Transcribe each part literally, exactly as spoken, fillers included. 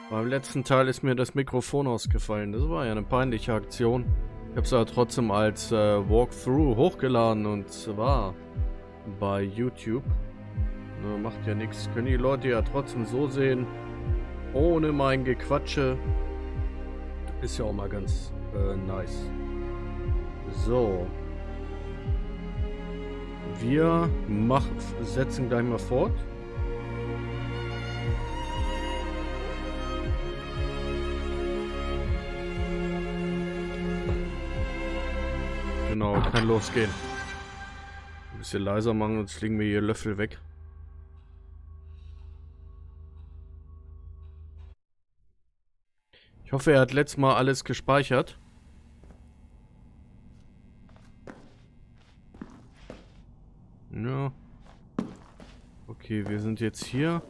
Beim letzten Teil ist mir das Mikrofon ausgefallen. Das war ja eine peinliche Aktion. Ich habe es aber trotzdem als äh, Walkthrough hochgeladen und zwar bei YouTube. Ne, macht ja nichts. Können die Leute ja trotzdem so sehen. Ohne mein Gequatsche. Ist ja auch mal ganz äh, nice. So. Wir mach, setzen gleich mal fort. Genau, kann losgehen. Ein bisschen leiser machen, sonst fliegen mir hier Löffel weg. Ich hoffe, er hat letztes Mal alles gespeichert. Ja. Okay, wir sind jetzt hier.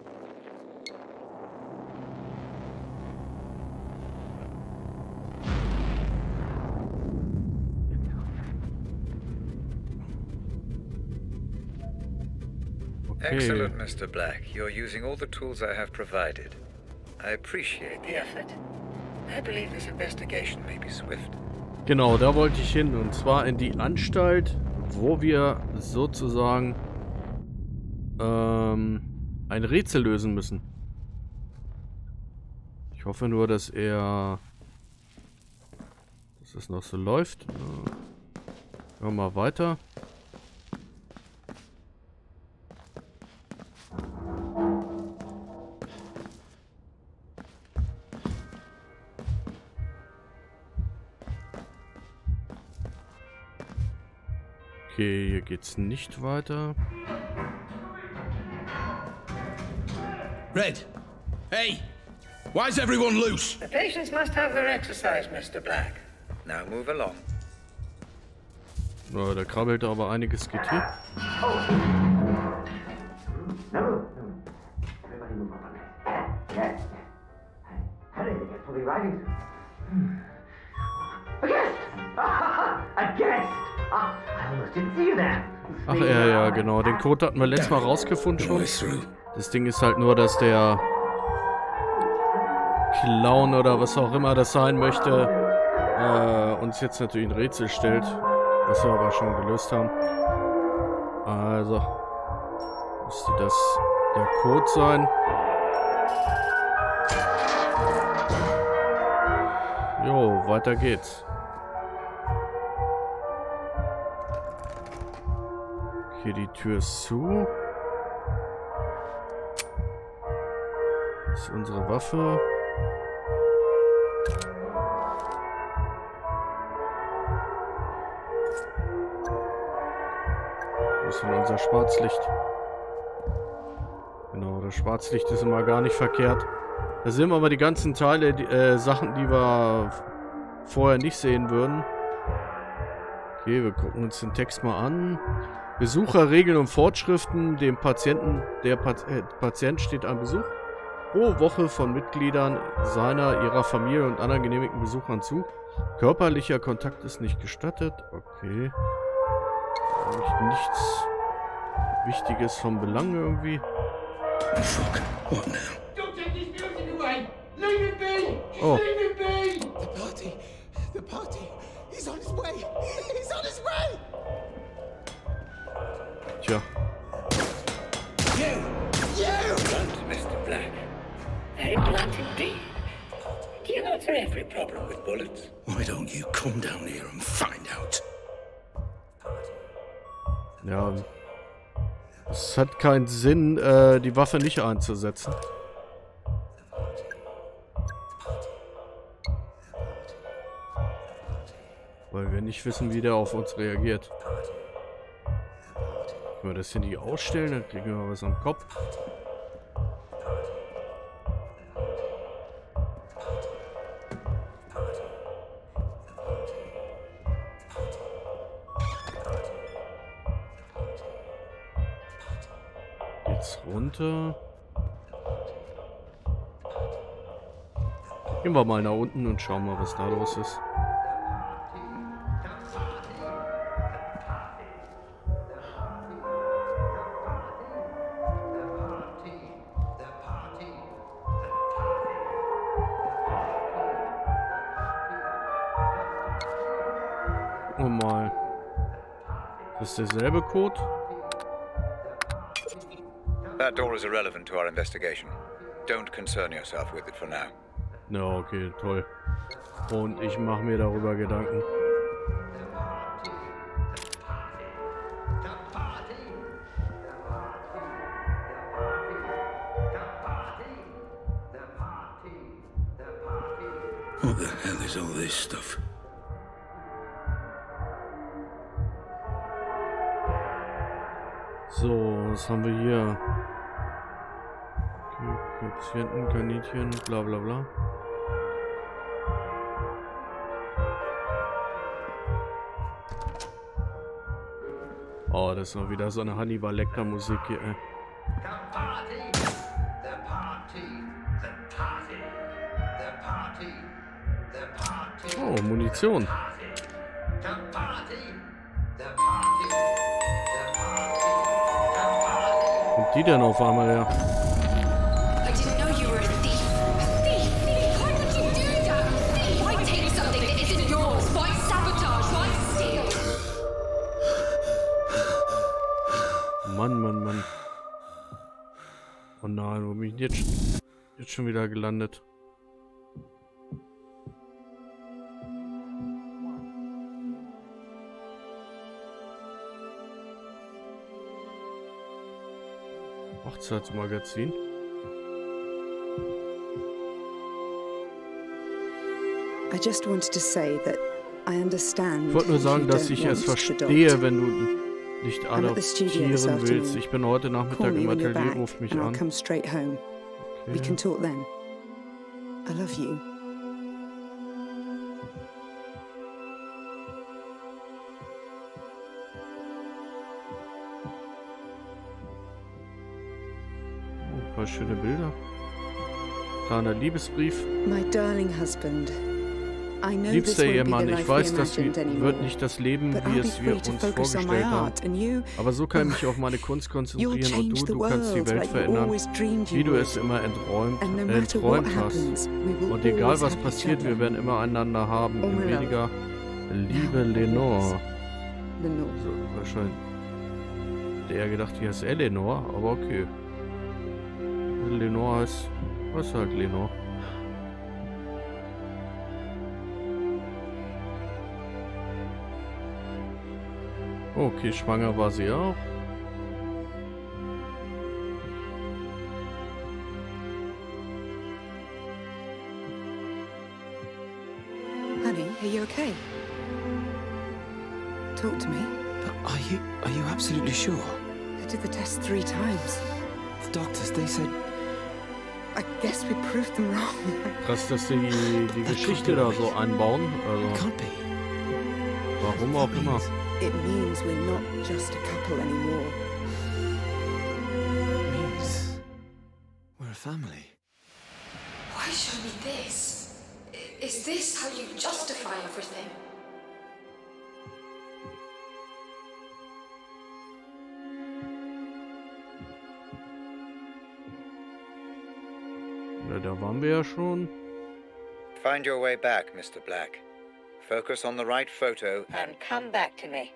Okay. Excellent, Mister Black. You're using all the tools I have provided. I appreciate the effort. I believe this investigation may be swift. Genau, da wollte ich hin. Und zwar in die Anstalt, wo wir sozusagen ähm, ein Rätsel lösen müssen. Ich hoffe nur, dass er... dass es noch so läuft. Äh, Hören wir mal weiter. Okay, hier geht's nicht weiter. Red! Hey! Why is everyone loose? The patients must have their exercise, Mister Black. Now move along. Oh, da krabbelt aber einiges geht hier. Ach ja, ja, genau. Den Code hatten wir letztes Mal rausgefunden schon. Das Ding ist halt nur, dass der Clown oder was auch immer das sein möchte, äh, uns jetzt natürlich ein Rätsel stellt, was wir aber schon gelöst haben. Also müsste das der Code sein. Jo, weiter geht's. Okay, die Tür ist zu. Das ist unsere Waffe. Wo ist denn unser Schwarzlicht? Genau, das Schwarzlicht ist immer gar nicht verkehrt. Da sehen wir aber die ganzen Teile, die, äh, Sachen, die wir vorher nicht sehen würden. Okay, wir gucken uns den Text mal an. Besucher, Regeln und Fortschriften. Dem Patienten, der Pat äh, Patient steht an Besuch pro Woche von Mitgliedern seiner, ihrer Familie und anderen genehmigten Besuchern zu. Körperlicher Kontakt ist nicht gestattet. Okay. Eigentlich nichts Wichtiges von Belang irgendwie. Oh fuck, what now? Don't take this music away! Leave it be! Just Oh. leave it be! The party! The party! He's on his way! He's on his way! Tja. You! You! Blunt, Mister Black. Very blunt indeed. Do you know it's every problem with bullets? Why don't you come down here and find out? Ja. Es hat keinen Sinn, äh, die Waffe nicht einzusetzen. Weil wir nicht wissen, wie der auf uns reagiert. Können wir das hier nicht ausstellen, dann kriegen wir was am Kopf. Jetzt runter. Gehen wir mal nach unten und schauen mal, was da los ist. Gucken wir mal. Ist das derselbe Code? That door is irrelevant to our investigation. Don't concern yourself with it for now. Ja, okay, toll. Und ich mache mir darüber Gedanken. What the hell is all this stuff? So, was haben wir hier? Okay, Patienten, Kaninchen, bla bla bla. Oh, das ist noch wieder so eine Hannibal Lecter Musik hier, ey. Oh, Munition. Kommt die denn auf einmal her? I didn't know you were a thief. A thief? Why would you do that? Thief? Why take something that isn't yours? Why sabotage? Why steal? Mann, Mann, Mann. Oh nein, wo bin ich jetzt, jetzt schon wieder gelandet? Hochzeitsmagazin. I just wanted to say that I understand. Ich wollte nur sagen, you dass don't ich es want to verstehe, adopt. wenn du nicht I'm at the studio this adoptieren willst. afternoon. Ich bin heute Call Nachmittag me im when you're Atelier, back ruf mich and I'll an. come straight home. We can Okay. talk then. I love you. Oh, ein paar schöne Bilder. Kleiner Liebesbrief. My darling husband. I know this Liebster won't be the Ehemann, ich life we weiß, das imagined anymore. wird nicht das Leben, But wie I'll be es wir free to uns focus on my vorgestellt haben. art and you, Aber so kann ich mich auf meine Kunst you'll konzentrieren und change du, the du kannst die world Welt like you verändern, always dreamed wie you du would. es immer enträumt, And no äh, matter what enträumt hast. happens, we will Und egal always was have passiert, each wir other. werden immer einander haben. Oh, In my love. weniger Liebe Now, Lenore. Lenore. So, wahrscheinlich. Hätte eher gedacht, hier ist Eleanor, aber okay. Lenore heißt. Was ist halt Lenore? Okay, schwanger war sie auch. Honey, are you okay? Talk to me. But are you are you absolutely sure? I did the test three times. The doctors, they said I guess we proved them wrong. Krass, dass sie die, die Geschichte da so einbauen. it Also, can't be. warum auch immer. It means we're not just a couple anymore. It means we're a family. Why show me this? I- Is this how you justify everything? Ja, da waren wir ja schon. Find your way back, Mister Black. Focus on the right photo and And come back to me.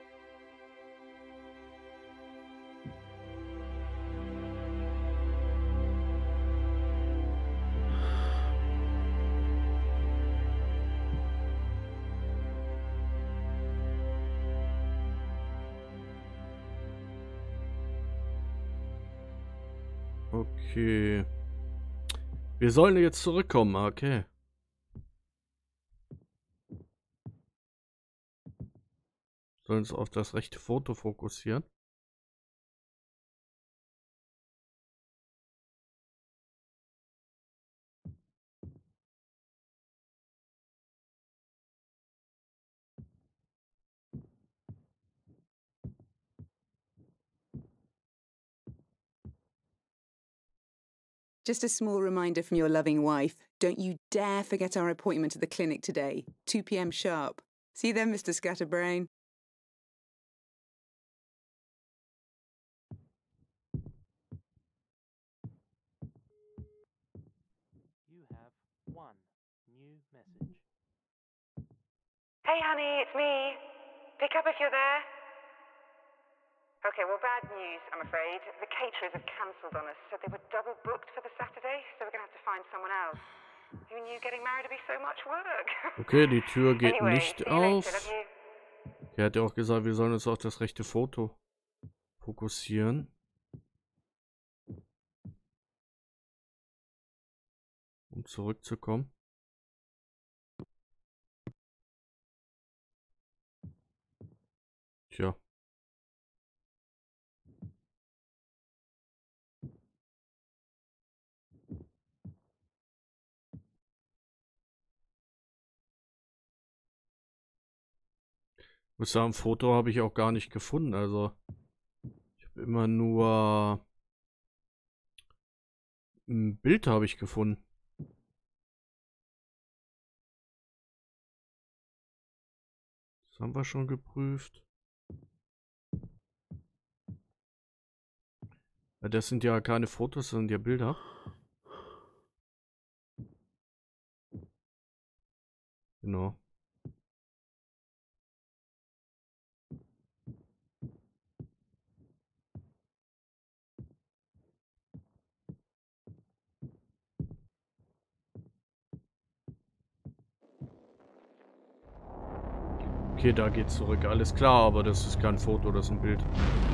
Okay. Wir sollen jetzt zurückkommen, okay. Sollen uns auf das rechte Foto fokussieren. Just a small reminder from your loving wife. Don't you dare forget our appointment at the clinic today. two p m sharp. See you then, Mister Scatterbrain. You have one new message. Hey, honey, it's me. Pick up if you're there. Okay, well, bad news, I'm afraid. The caterers have cancelled on us, so they were double booked for the Saturday, so we're gonna have to find someone else. Who knew getting married would be so much work? Okay, die Tür geht Anyway, nicht see you later, auf. love you. Er hat ja auch gesagt, wir sollen uns auf das rechte Foto fokussieren. Um zurückzukommen. Tja. Ich muss sagen, Foto habe ich auch gar nicht gefunden. Also ich habe immer nur ein Bild habe ich gefunden. Das haben wir schon geprüft. Ja, das sind ja keine Fotos, das sind ja Bilder. Genau. Okay, da geht's zurück. Alles klar, aber das ist kein Foto, das ist ein Bild.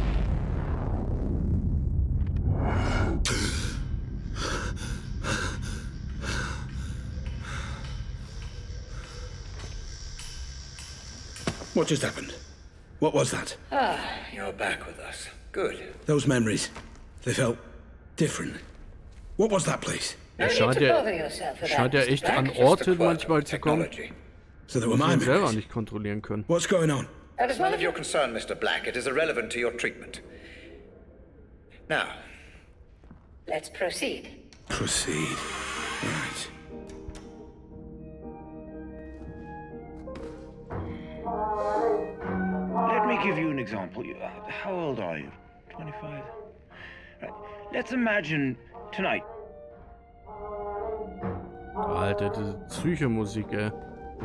What just happened? What was that? Ah, you're back with us. Good. Those memories. They felt different. What was that place? Er scheint ja, scheint ja echt an Orte manchmal zu kommen, So there die were my wir selber memories. nicht kontrollieren können. What's going on? That is none of your concern, Mister Black. It is irrelevant to your treatment. Now, Let's proceed. Proceed. Right. Let me give you an example. You- uh, How old are you? twenty-five? Right. Let's imagine tonight. Alter, diese Psychomusik, ey.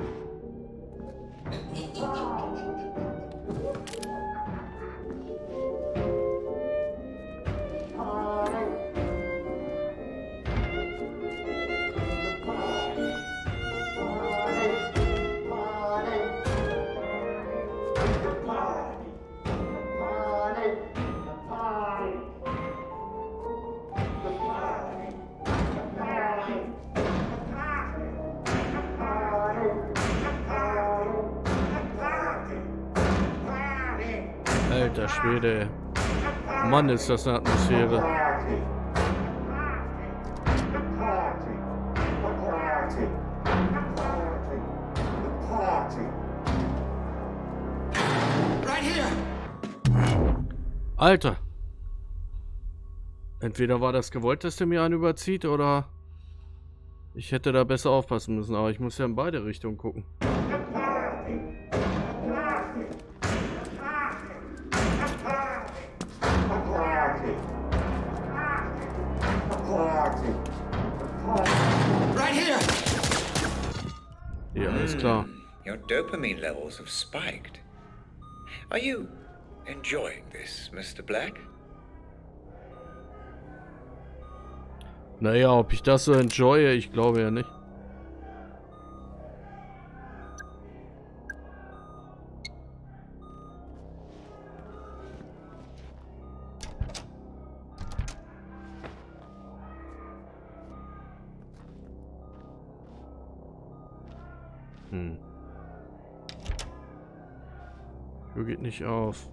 Alter Schwede. Mann, ist das eine Atmosphäre. Alter. Entweder war das gewollt, dass der mir einen überzieht, oder ich hätte da besser aufpassen müssen, aber ich muss ja in beide Richtungen gucken. Ja, alles klar. your dopamine levels have spiked. Are you enjoying this, Mister Black? Naja, ob ich das so enjoye, ich glaube ja nicht. Hm. Tür geht nicht auf.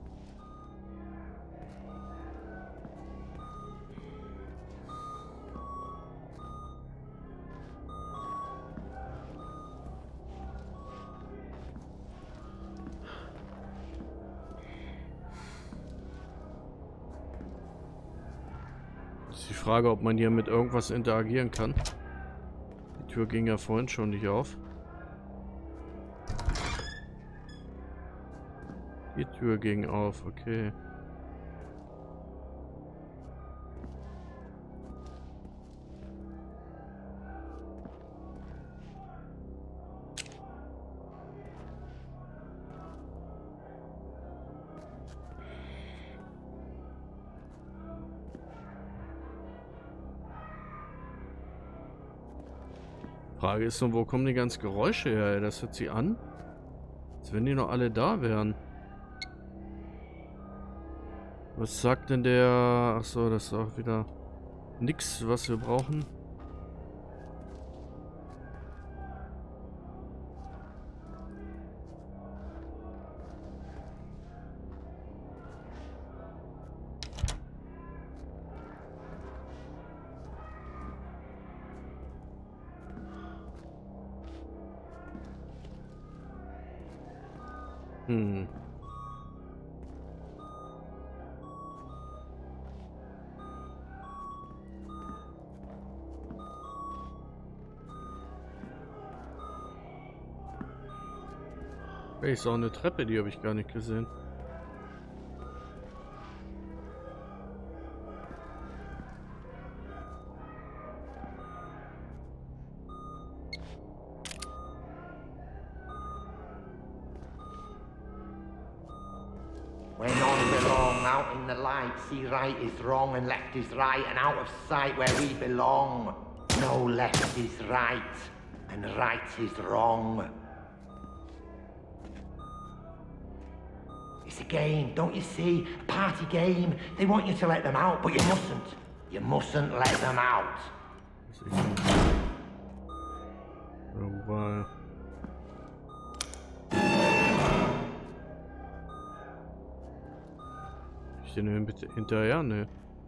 Ist die Frage, ob man hier mit irgendwas interagieren kann. Die Tür ging ja vorhin schon nicht auf. Die Tür ging auf, okay. Frage ist nur, wo kommen die ganzen Geräusche her? Das hört sich an, als wenn die noch alle da wären. Was sagt denn der... Achso, das ist auch wieder nix, was wir brauchen. Hm. Hey, ist auch eine Treppe, die habe ich gar nicht gesehen. Where none belong, out in the light, see right is wrong and left is right, and out of sight where we belong. No left is right, and right is wrong. It's a game, don't you see? A party game. They want you to let them out, but you mustn't. You mustn't let them out. Oh, wow. Ich den bitte hinterher, ne?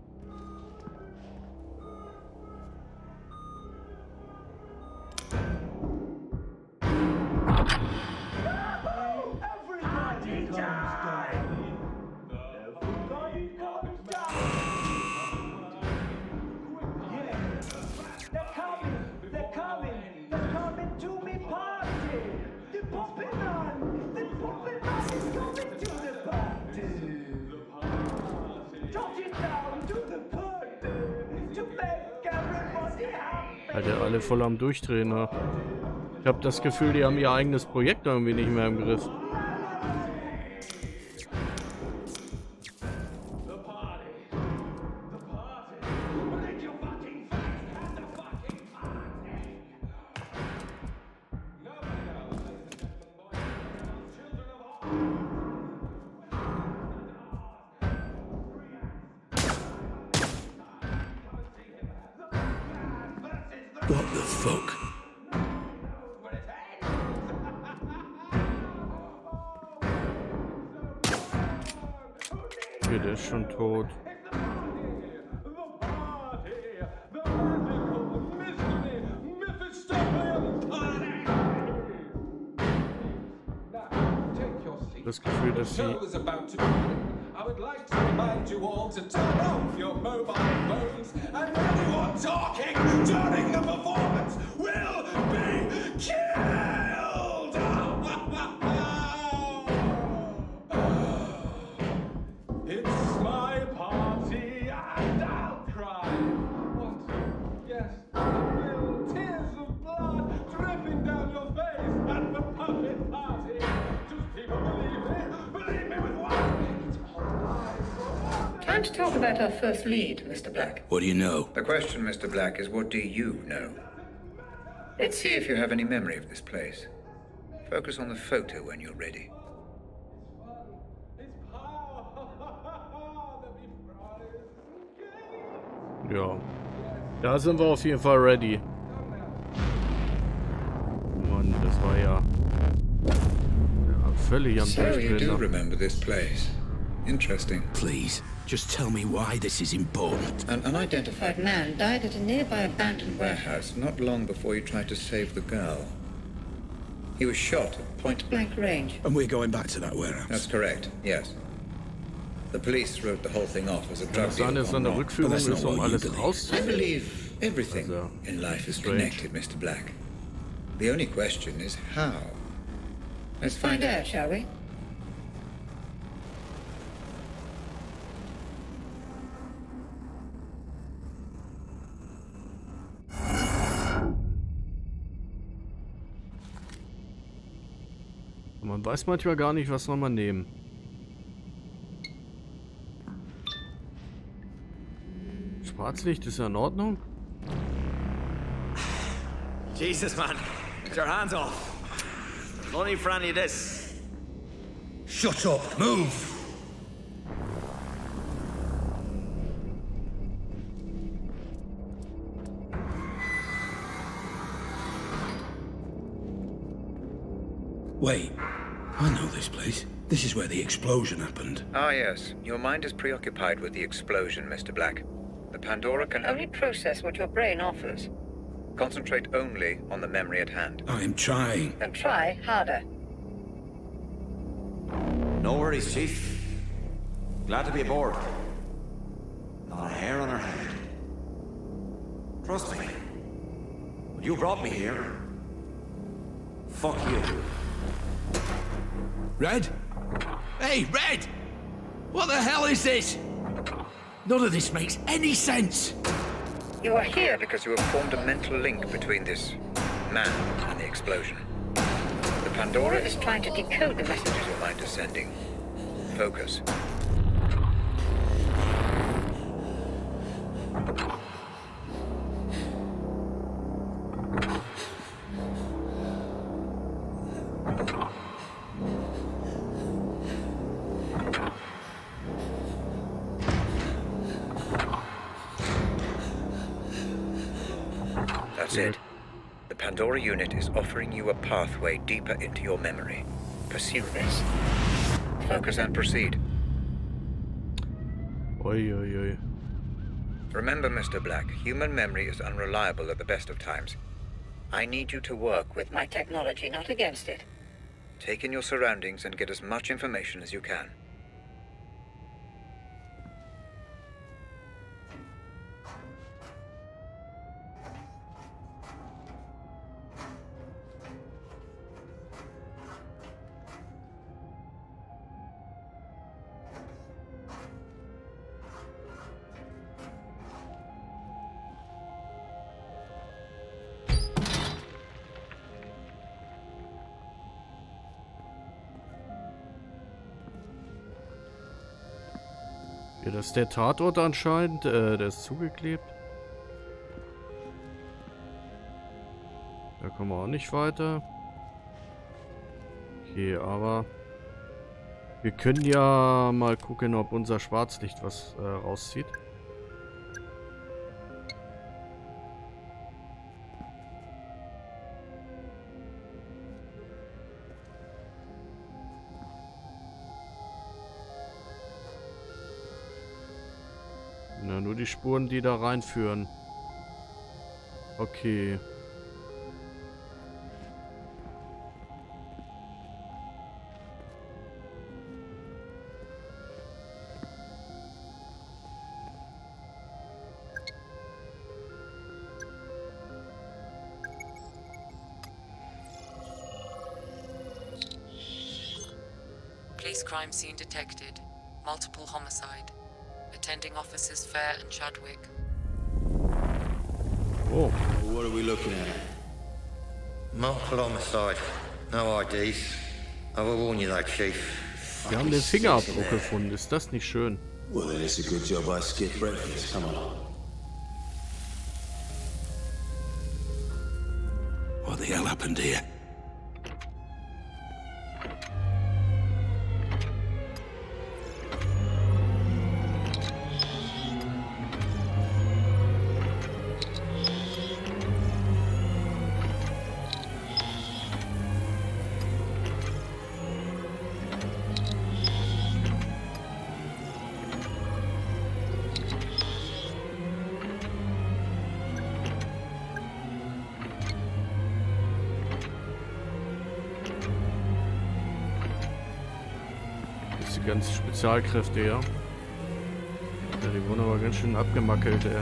Alter, alle voll am Durchdrehen. Ne? Ich habe das Gefühl, die haben ihr eigenes Projekt irgendwie nicht mehr im Griff. What the fuck? Okay, der ist schon tot. Das Gefühl, dass sie... I would like to remind you all to turn off your mobile phones, and anyone talking during the performance will be killed! It's my party and I'll cry. What? Yes, I will. Tears of blood dripping down your face at the puppet party. Do people believe me? Believe me with what? Time to talk about our first lead, Mister Black. What do you know? The question, Mister Black, is what do you know? Let's see if you have any memory of this place. Focus on the photo when you're ready. Ja. Da sind wir auf jeden Fall ready. Mann, das war ja... ja völlig am So you do Durchdrehen. remember this place. Interesting. Please, just tell me why this is important. An unidentified man died at a nearby abandoned warehouse not long before he tried to save the girl. He was shot at point-blank range. And we're going back to that warehouse? That's correct, yes. The police wrote the whole thing off as a drug Das deal. eine ist eine Rückführung, ist um alles I rauszufinden. believe everything Also, in life is strange. connected, Mister Black. The only question is how. Let's find out, shall we? Man weiß manchmal gar nicht, was soll man nehmen. Schwarzlicht ist ja in Ordnung. Jesus, man. Get your hands off. No need for any of this. Shut up. Move. Wait. I know this place. This is where the explosion happened. Ah, yes. Your mind is preoccupied with the explosion, Mister Black. The Pandora can only process what your brain offers. Concentrate only on the memory at hand. I'm trying. Then try harder. No worries, Chief. Glad to be aboard. Not a hair on our head. Trust me. When you brought me here, fuck you. Red? Hey, Red! What the hell is this? None of this makes any sense. You are here because you have formed a mental link between this man and the explosion. The Pandora is trying to decode the messages your mind is sending. Focus. That's it. The Pandora unit is offering you a pathway deeper into your memory. Pursue this. Focus and proceed. Oi, oi, oi. Remember, Mister Black, human memory is unreliable at the best of times. I need you to work with my technology, not against it. Take in your surroundings and get as much information as you can. Ja, das ist der Tatort anscheinend. Äh, der ist zugeklebt. Da kommen wir auch nicht weiter. Okay, aber wir können ja mal gucken, ob unser Schwarzlicht was äh, rauszieht. Na, nur die Spuren, die da reinführen. Okay. Police crime scene detected. Multiple homicide. Attending officers Fair and Chadwick. Oh. What are we looking at? Multiple homicide. No I Ds. I will warn you though, Chief. Wir haben den Fingerabdruck gefunden. Ist das nicht schön? Well, then it's a good job I skipped breakfast. Come on. What the hell happened here? Die ganzen Spezialkräfte, ja. Ja, die wurden aber ganz schön abgemackelt, ey.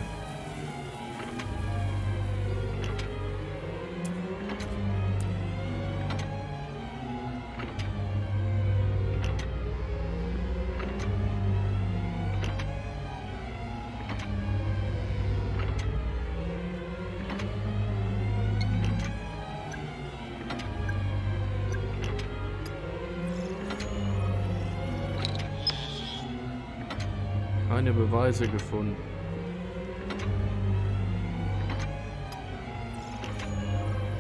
Keine Beweise gefunden.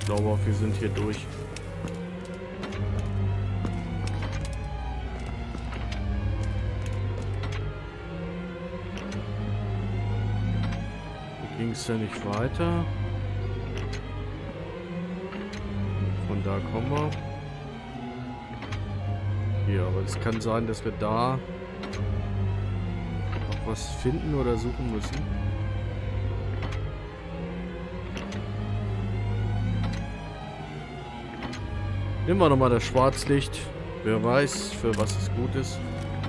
glaube auch, wir sind hier durch. Hier ging es ja nicht weiter. Von da kommen wir. Hier, aber es kann sein, dass wir da noch was finden oder suchen müssen. Nehmen wir nochmal das Schwarzlicht. Wer weiß, für was es gut ist.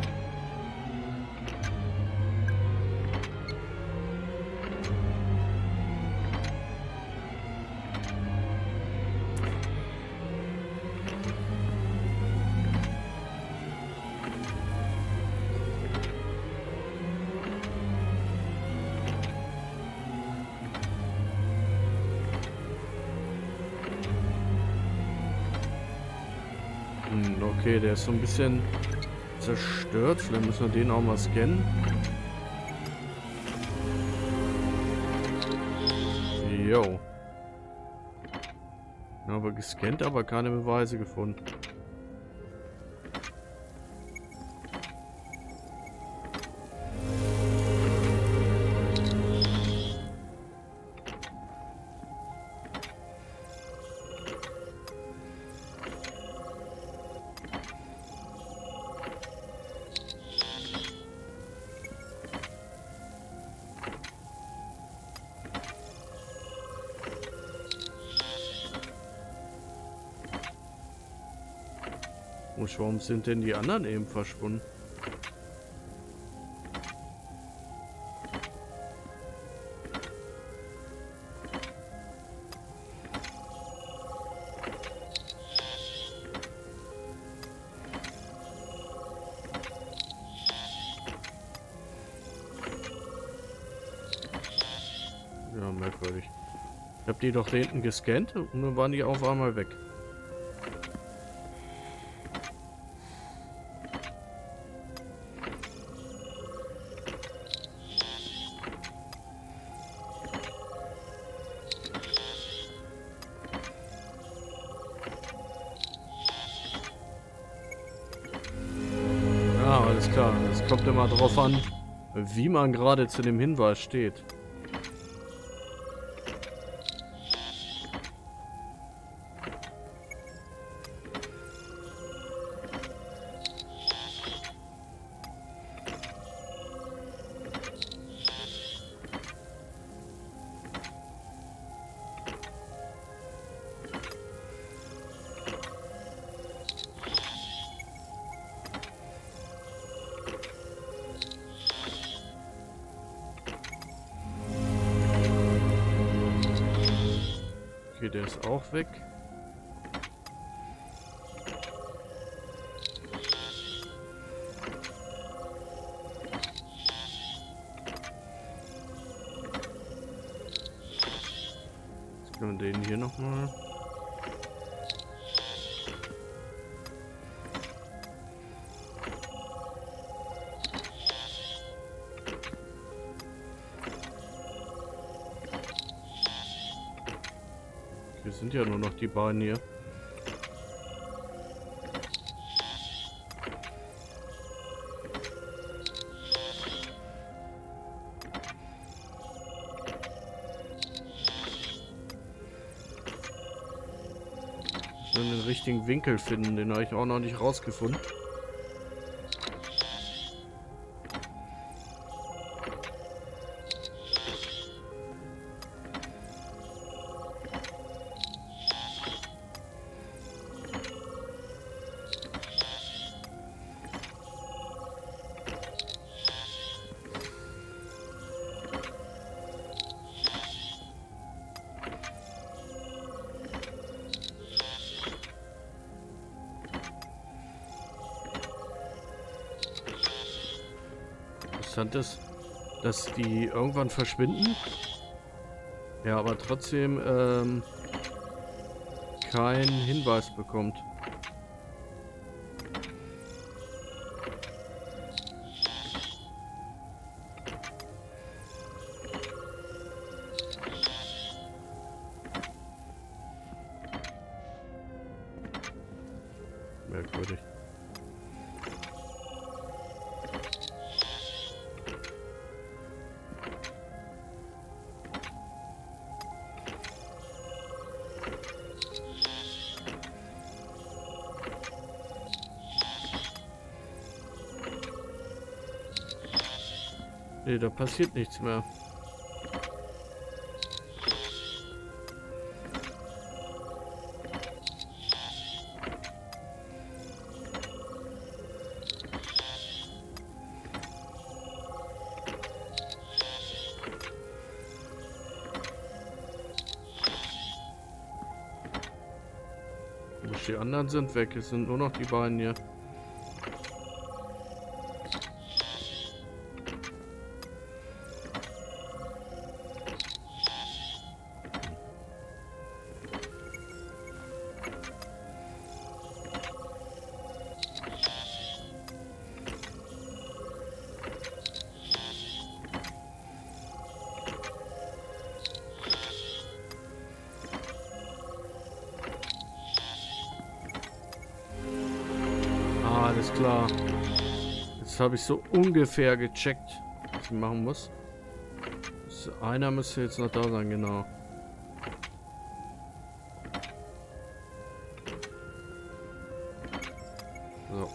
Okay, der ist so ein bisschen zerstört. Vielleicht müssen wir den auch mal scannen. Jo. Aber gescannt, aber keine Beweise gefunden. Und warum sind denn die anderen eben verschwunden? Ja, merkwürdig. Ich habe die doch da hinten gescannt und dann waren die auf einmal weg. Ja, alles klar. Es kommt immer drauf an, wie man gerade zu dem Hinweis steht. Okay, der ist auch weg. Jetzt können wir den hier nochmal. Wir sind ja nur noch die beiden hier. Wir müssen den richtigen Winkel finden, den habe ich auch noch nicht rausgefunden. Interessant ist, dass die irgendwann verschwinden. Ja, aber trotzdem ähm, keinen Hinweis bekommt. Merkwürdig. Nee, da passiert nichts mehr. Die anderen sind weg, es sind nur noch die beiden hier. Alles klar. Jetzt habe ich so ungefähr gecheckt, was ich machen muss. So, einer müsste jetzt noch da sein, genau. So.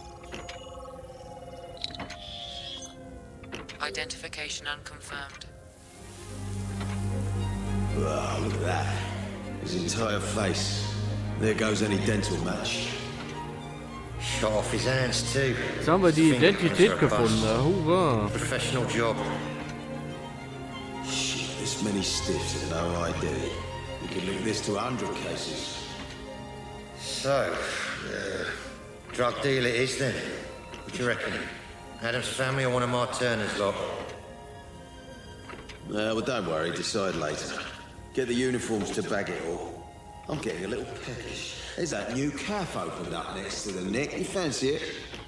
Identification unconfirmed. Wow, look at that. His entire face. There goes any dental match. Shot off his hands too. Jetzt haben wir die Identität gefunden. Hurra! Professional job. Shit, this many stiffs and no I D. We could link this to a hundred cases. So, uh, drug deal it is then. What do you reckon? Adam's family or one of my Turner's lot? Uh, well, don't worry. Decide later. Get the uniforms to bag it all. I'm getting a little peckish. There's that new cafe opened up next to the Nick. You fancy it?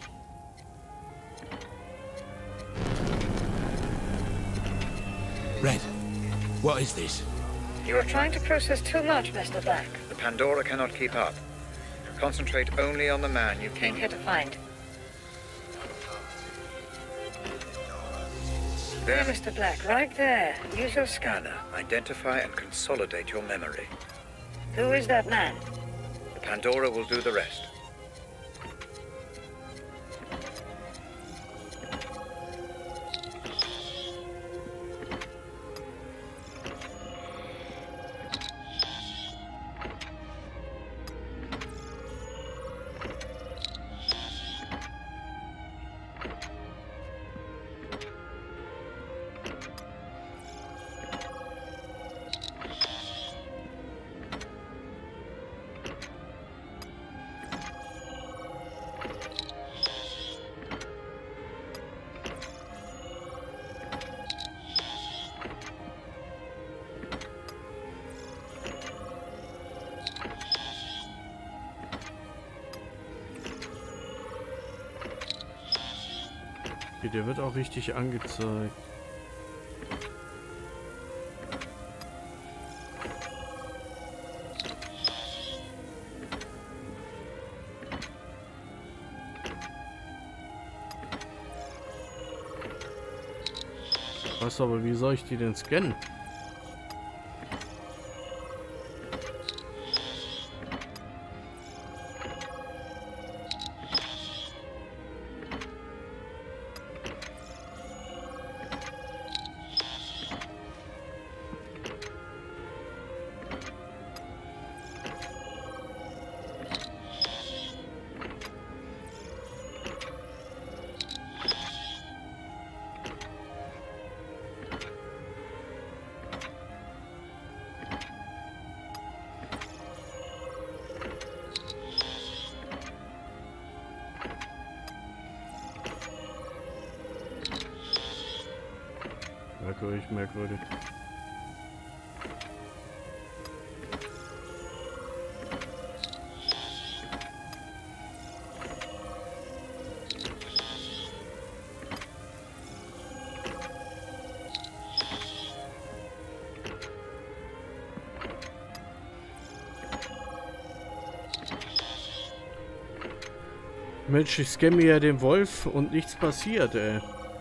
Red, what is this? You are trying to process too much, Mister Black. The Pandora cannot keep up. Concentrate only on the man you Came came here to find. There, There, Mister Black, right there. Use your scanner. Scanner. Identify and consolidate your memory. Who is that man? The Pandora will do the rest. Der wird auch richtig angezeigt. Was aber, wie soll ich die denn scannen? Merkwürdig, merkwürdig. Mensch, ich scamme ja den Wolf und nichts passiert, ey.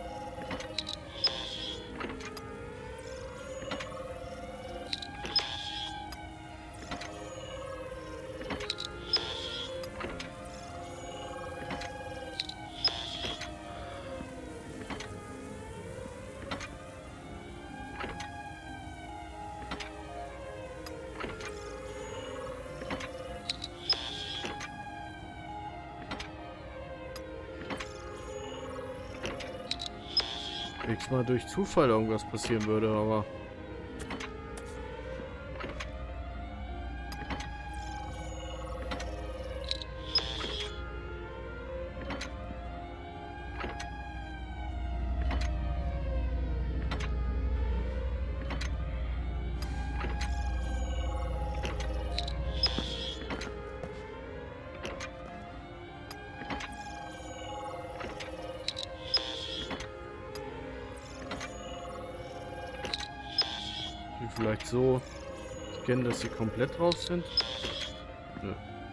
Nächstes Mal durch Zufall irgendwas passieren würde, aber... Vielleicht so scannen, dass sie komplett drauf sind. Nö.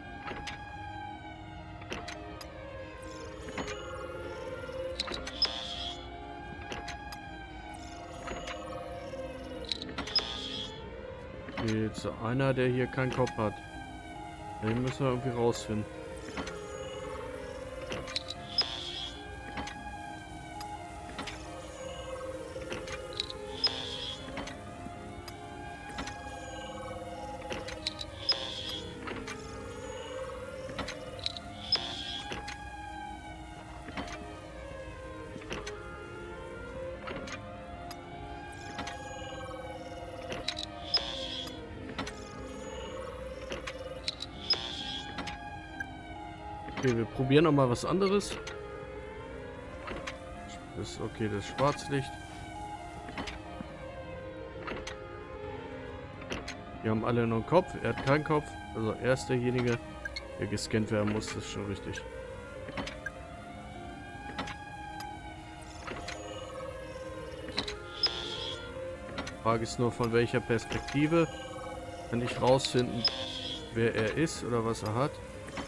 Okay, jetzt einer, der hier keinen Kopf hat. Den müssen wir irgendwie rausfinden. Okay, wir probieren noch mal was anderes. Das, okay, das Schwarzlicht. Wir haben alle nur einen Kopf. Er hat keinen Kopf. Also er ist derjenige, der gescannt werden muss. Das ist schon richtig. Die Frage ist nur, von welcher Perspektive kann ich rausfinden, wer er ist oder was er hat.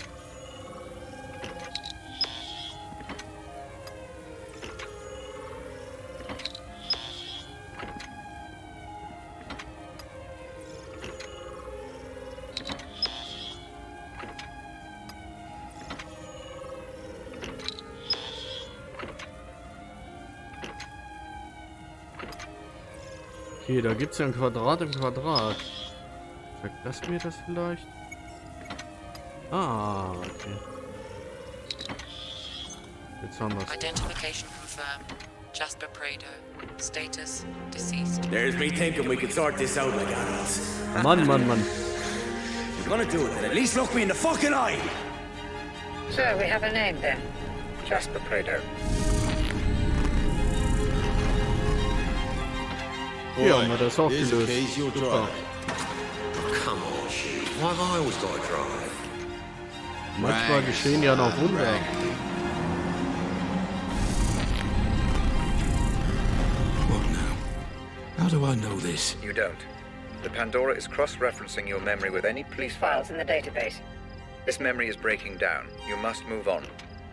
Okay, da gibt es ja ein Quadrat im Quadrat. Sagt das mir das vielleicht? Ah, okay. Jetzt haben wir es. Identification confirmed. Jasper Prado. Status deceased. There's me thinking we could sort this out like adults. Mann, Mann, Mann. If you're gonna do it, then at least look me in the fucking eye. So, we have a name then. Jasper Prado. Ja, haben wir das auch gelöst. Super. Come on, Chief. Why have I always got to drive? Manchmal geschehen ja noch Wunder. What now? How do I know this? You don't. The Pandora is cross-referencing your memory with any police Files in the database. This memory is breaking down. You must move on.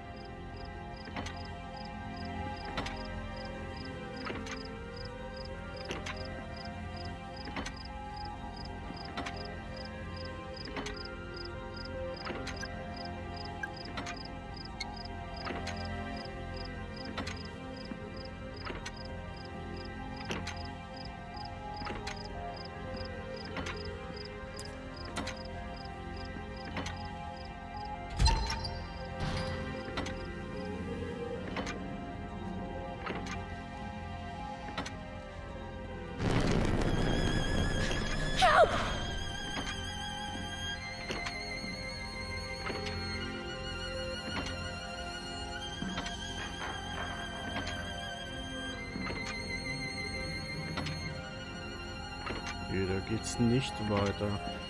Okay, da geht's nicht weiter.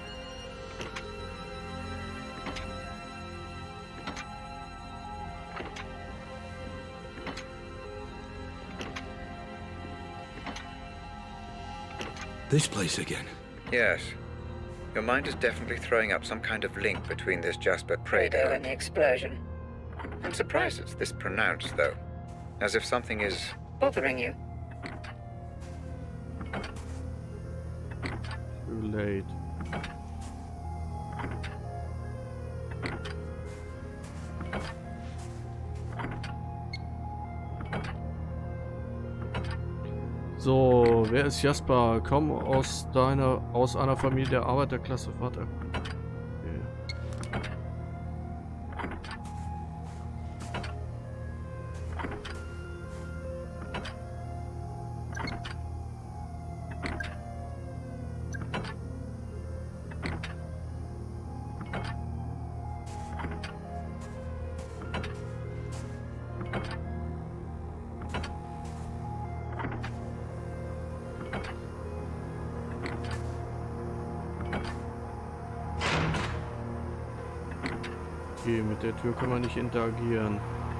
This place again. Yes. Your mind is definitely throwing up some kind of link between this Jasper Prado Prado and the explosion. I'm surprised it's this pronounced, though. As if something is bothering you. Too late. So, wer ist Jasper? Komm aus deiner, aus einer Familie der Arbeiterklasse, Vater. Okay. Okay, mit der Tür kann man nicht interagieren.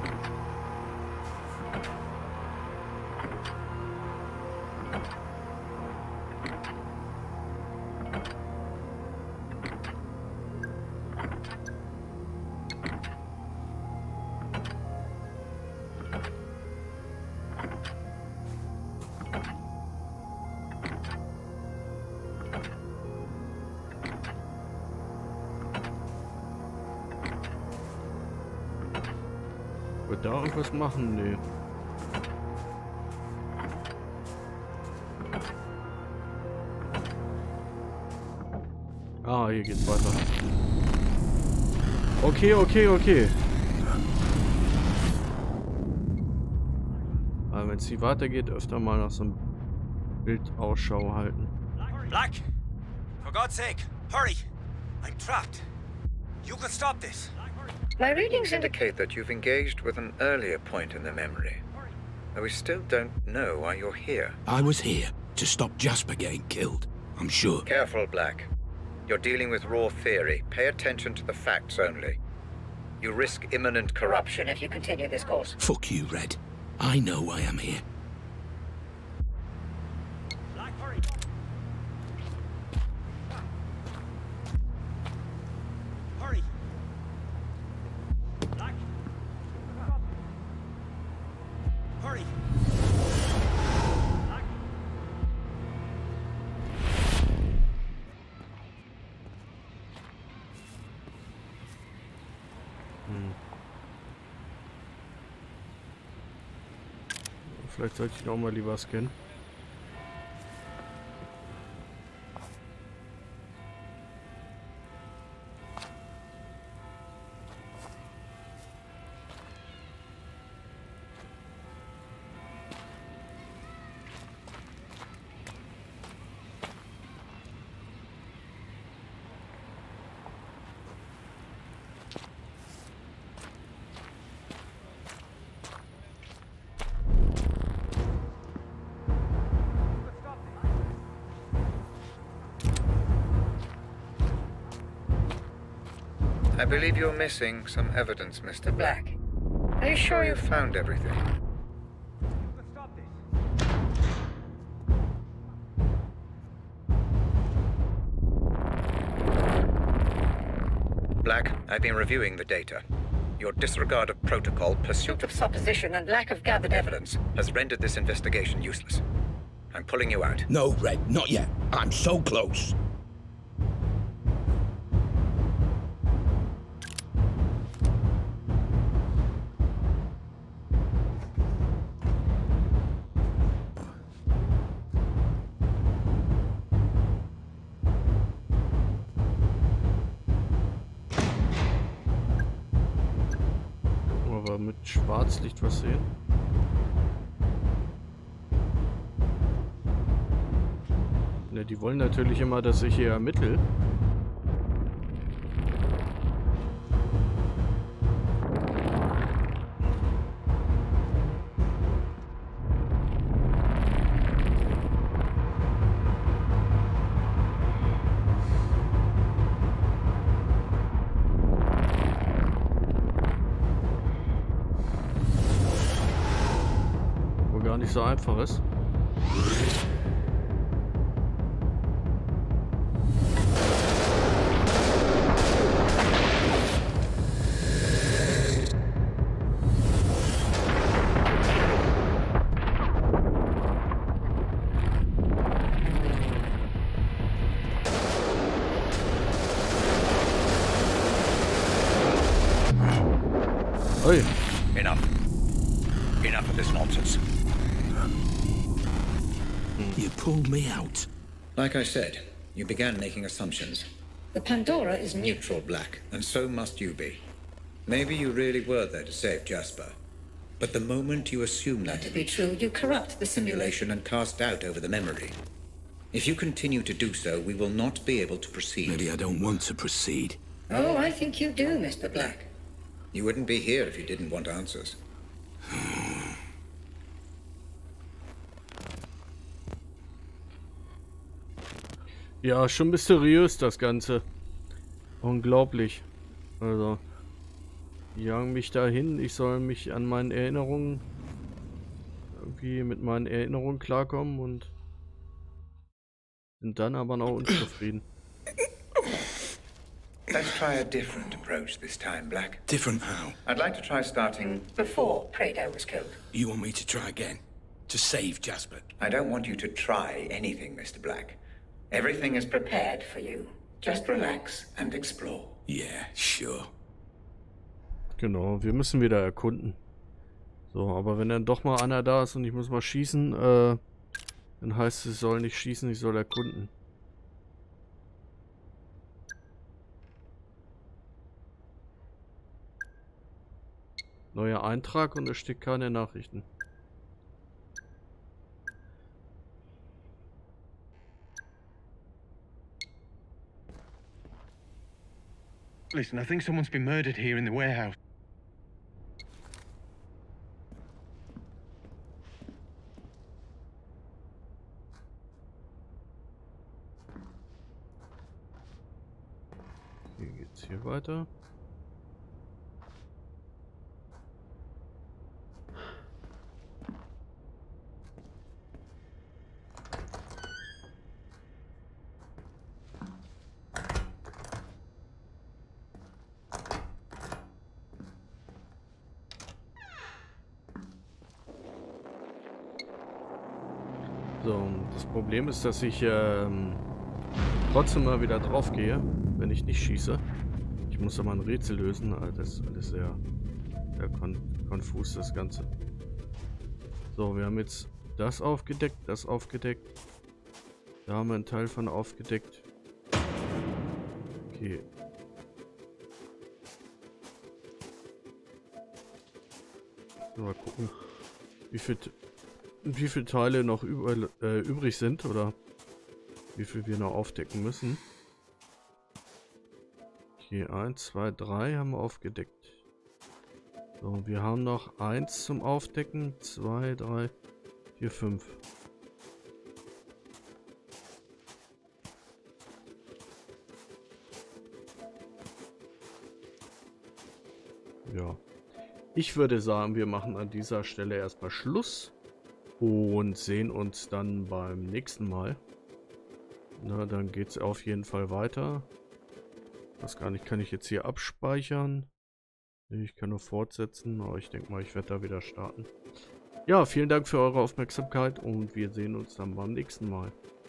Wird da irgendwas machen? Nee. Ah, hier geht's weiter. Okay, okay, okay. Aber wenn es hier weitergeht, öfter mal nach so einem Bild Ausschau halten. Black! For God's sake, hurry! I'm trapped. You can stop this. My readings indicate that you've engaged with an earlier point in the memory. Though we still don't know why you're here. I was here to stop Jasper getting killed, I'm sure. Careful, Black. You're dealing with raw theory. Pay attention to the facts only. You risk imminent corruption if you continue this course. Fuck you, Red. I know why I'm here. Vielleicht sollte ich ihn auch mal lieber scannen. I believe you're missing some evidence, Mister Black. Are you sure you found everything? Black, I've been reviewing the data. Your disregard of protocol, pursuit of supposition, and lack of gathered evidence has rendered this investigation useless. I'm pulling you out. No, Red, not yet. I'm so close. Mit Schwarzlicht was sehen. Ne, die wollen natürlich immer, dass ich hier ermittle. Nicht so einfach ist. Oi. Enough. Enough of this nonsense. You pulled me out. Like I said, you began making assumptions. The Pandora is neutral. Neutral, Black, and so must you be. Maybe you really were there to save Jasper. But the moment you assume that To be true, you corrupt the simulation. simulation and cast doubt over the memory. If you continue to do so, we will not be able to proceed. Maybe I don't want to proceed. Oh, I think you do, Mister Black. You wouldn't be here if you didn't want answers. Ja, schon mysteriös das Ganze. Unglaublich. Also, die jagen mich dahin. Ich soll mich an meinen Erinnerungen irgendwie mit meinen Erinnerungen klarkommen und sind dann aber noch unzufrieden. Let's try a different approach this time, Black. Different how? I'd like to try starting Before Prado was killed. You want me to try again? To save Jasper? I don't want you to try anything, Mister Black. Everything is prepared for you. Just relax and explore. Yeah, sure. Genau, wir müssen wieder erkunden. So, aber wenn dann doch mal einer da ist und ich muss mal schießen, äh, dann heißt es, ich soll nicht schießen, ich soll erkunden. Neuer Eintrag und es steht keine Nachrichten. Listen, I think someone's been murdered here in the warehouse. Wie geht's hier weiter? So, das Problem ist, dass ich ähm, trotzdem mal wieder drauf gehe, wenn ich nicht schieße. Ich muss aber ein Rätsel lösen. Das ist alles sehr, sehr kon konfus, das Ganze. So, wir haben jetzt das aufgedeckt, das aufgedeckt. Da haben wir einen Teil von aufgedeckt. Okay. Mal gucken, wie viel... wie viele Teile noch über, äh, übrig sind oder wie viel wir noch aufdecken müssen. Okay, eins, zwei, drei haben wir aufgedeckt. So, wir haben noch eins zum Aufdecken, zwei, drei, vier, fünf. Ja. Ich würde sagen, wir machen an dieser Stelle erstmal Schluss. Und sehen uns dann beim nächsten Mal. Na, dann geht es auf jeden Fall weiter. Das gar nicht, kann ich jetzt hier abspeichern. Ich kann nur fortsetzen, aber ich denke mal, ich werde da wieder starten. Ja, vielen Dank für eure Aufmerksamkeit und wir sehen uns dann beim nächsten Mal.